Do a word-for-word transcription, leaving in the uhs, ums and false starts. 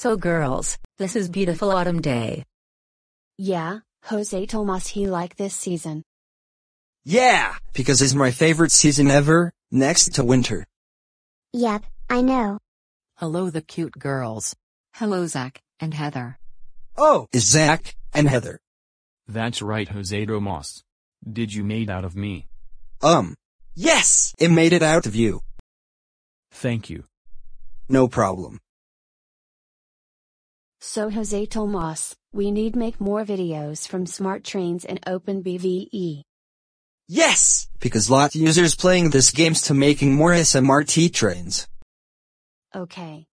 So girls, this is beautiful autumn day. Yeah, Jose Tomas he like this season. Yeah, because it's my favorite season ever, next to winter. Yep, I know. Hello the cute girls. Hello Zach and Heather. Oh, is Zach and Heather. That's right, Jose Tomas. Did you made out of me? Um, yes, it made it out of you. Thank you. No problem. So Jose Tomas, we need make more videos from smart trains and OpenBVE. Yes, because lot users playing this games to making more S M R T trains. Okay.